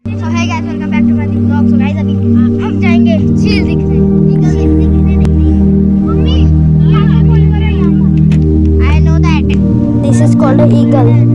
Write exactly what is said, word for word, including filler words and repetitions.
So hey guys, welcome back to my new blog. So guys, अभी हम जाएंगे झील दिखने। ईगल दिखने नहीं। मम्मी, यहाँ बोल रहे हैं यहाँ। I know that. This is called a eagle.